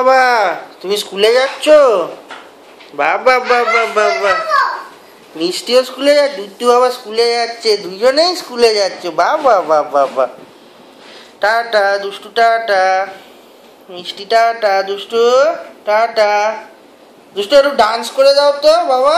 বাবা তুমি স্কুলে যাচ্ছ? বাবা বাবা বাবা মিষ্টিও স্কুলে যাচ্ছে, দুষ্টু বাবা স্কুলে যাচ্ছে, দুজনেই স্কুলে যাচ্ছে। বাবা বাবা বাবা টাটা দুষ্টু, টাটা মিষ্টি, টাটা দুষ্টু, টাটা দুষ্টু। একটু ডান্স করে দাও তো বাবা।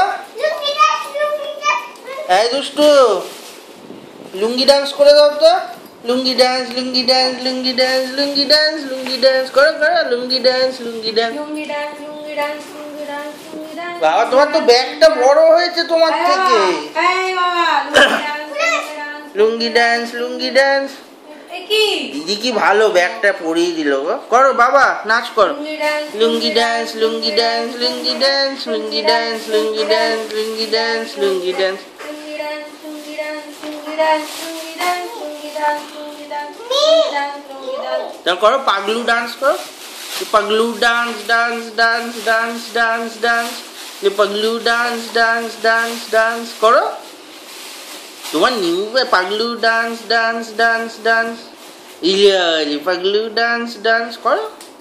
এই দুষ্টু লুঙ্গি ডান্স করে দাও তো। Lungi dance, lungi dance, lungi dance, lungi dance, lungi dance করো করো, lungi dance, lungi dance, lungi dance, lungi dance, lungi dance, lungi dance. বাবা তোমার তো ব্যাগটা বড় হয়েছে তোমার থেকে। এই বাবা লুঙ্গি ডান্স, লুঙ্গি ডান্স। দিদি কি ভালো ব্যাগটা পরিয়ে দিল গো। করো বাবা নাচ করো। Lungi dance, lungi dance, lungi dance, lungi dance, lungi dance, lungi dance, lungi dance, lungi dance, lungi dance, lungi dance, lungi dance, lungi dance, lungi dance, lungi dance, lungi dance. তাহলে করো পাগলু ডান্স করো। পাগলু dance, dance, dance, dance, dance, dance. পাগলু ডান্স, ডান্স, ডান্স, ডান্স করো। তোমার নিউ পাগলু dance, dance, dance, dance. Yeah পাগলু ডান্স, ডান্স করো।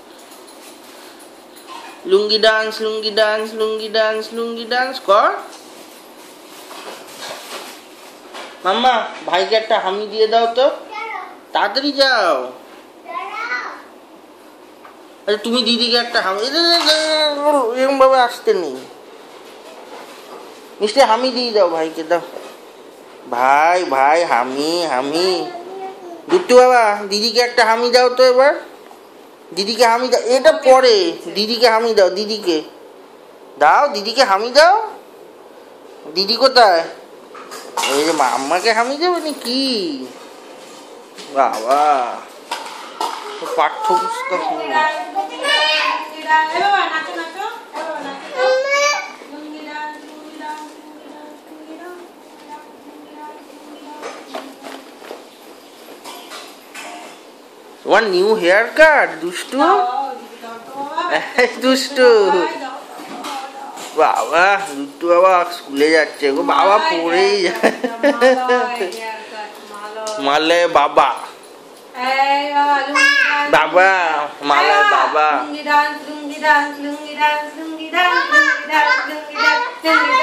Lungi dance, lungi dance, lungi dance, lungi dance কর। মাম্মা ভাইকে একটা হামি দিয়ে দাও তো, তাড়াতাড়ি যাও। আচ্ছা তুমি দিদিকে একটা হামি, এরকম ভাবে আসতে নেই। মিষ্টি হামি দিয়ে দাও ভাইকে, দাও। ভাই ভাই হামি, হামি। দুট্টু বাবা দিদিকে একটা হামি দাও তো এবার। দিদিকে হামি দাও, এটা পরে। দিদিকে হামি দাও, দিদিকে দাও, দিদিকে হামি দাও। দিদি কোথায়? এই যে মাম্মাকে হামি দেবে নাকি? বাবা পাঠ্যপুস্তক তোমার নিউ হেয়ার কাট দুষ্টু। দুষ্টু বাবা, দুষ্টু বাবা স্কুলে যাচ্ছে গো। বাবা পড়েই যায়। মালে বাবা, বাবা মালে বাবা।